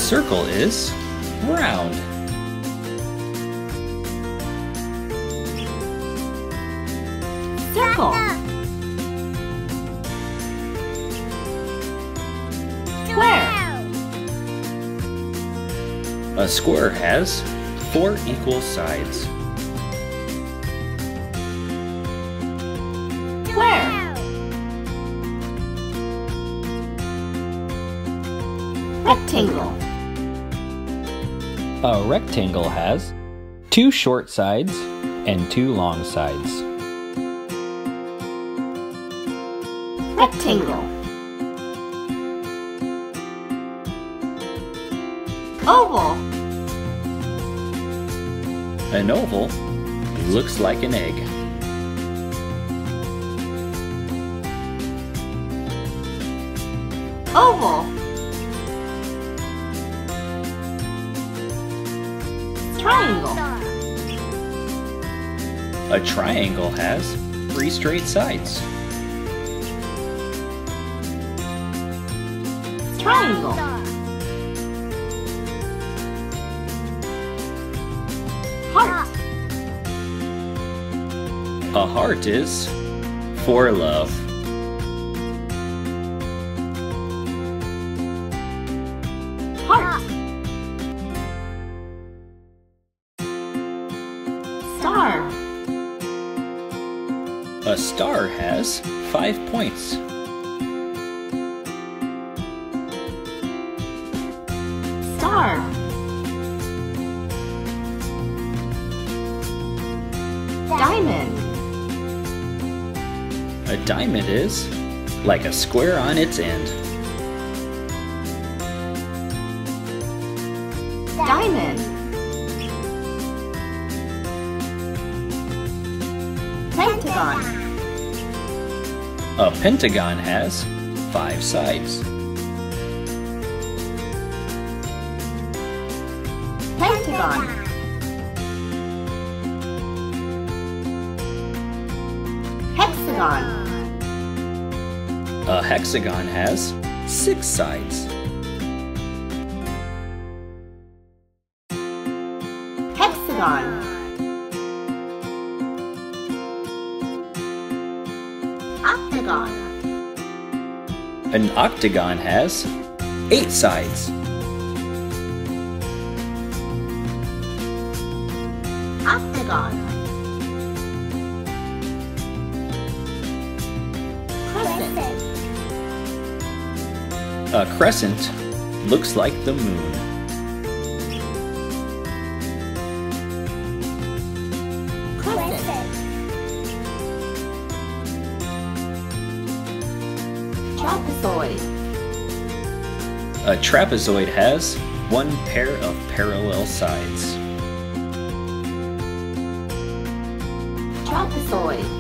circle is round. Circle. Square. A square has 4 equal sides. Square. Rectangle. A rectangle has 2 short sides and 2 long sides. Rectangle. Oval. An oval looks like an egg. Oval. Triangle. A triangle has 3 straight sides. Triangle. Heart. A heart is for love. Heart. Star. A star has 5 points. Star. Diamond. A diamond is like a square on its end. Diamond. Pentagon. A pentagon has 5 sides. Pentagon. Hexagon. A hexagon has 6 sides. Hexagon. Octagon. An octagon has 8 sides. Octagon. Crescent. A crescent looks like the moon. Crescent. Trapezoid. A trapezoid has 1 pair of parallel sides. Trapezoid.